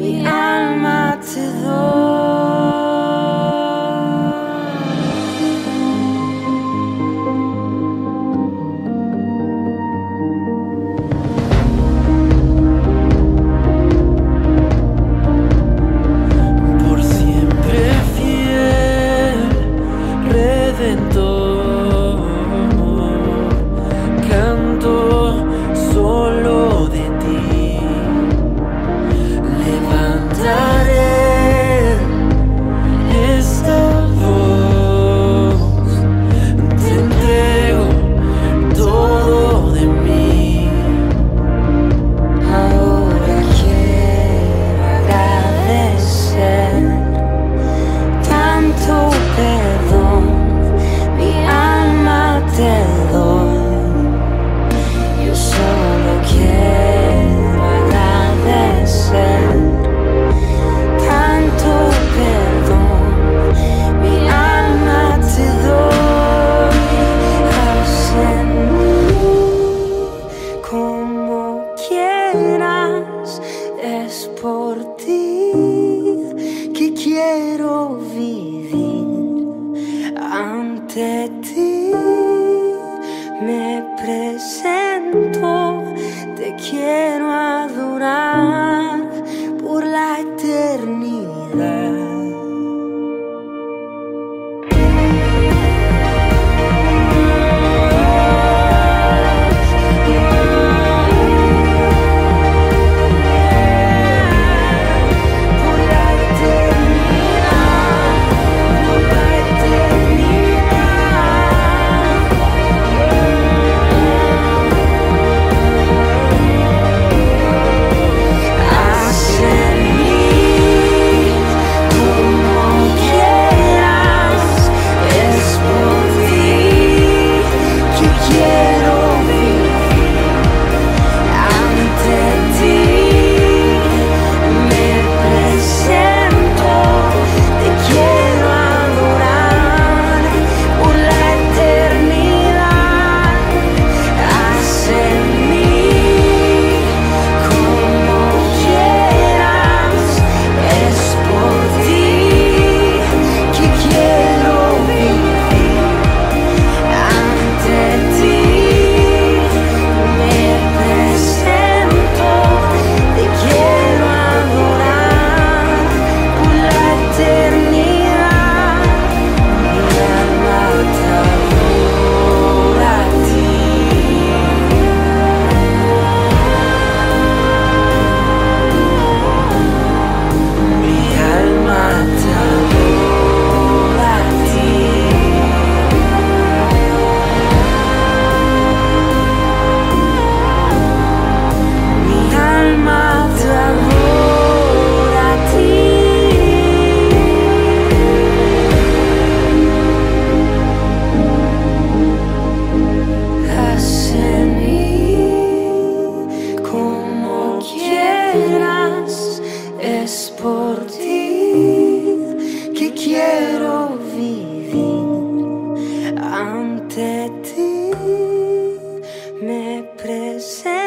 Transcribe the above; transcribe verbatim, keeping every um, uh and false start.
mi alma te doy. Por siempre fiel, Redentor, canto solo de ti. Levantaré esta voz, te entrego todo de mí. Ahora quiero agradecer tanto perdón, mi alma te doy. Yo solo quiero agradecer tanto perdón, mi alma te doy. Haz en mí como quieras, es por ti que quiero vivir. Ante ti me presento, te quiero adorar por la eternidad. Por la eternidad, por la eternidad. Haz en mí como quieras, es por ti que quiero vivir. Ante ti me presento, te quiero adorar por la eternidad. Haz en mí como quieras, es por ti que quiero vivir. Ante ti me presento, te quiero adorar por la eternidad. Mi alma te adora a ti. Mi alma te adora a ti. Mi alma te adora a ti. Haz en mí como quieras, es por ti que quiero vivir. Ante ti me presento.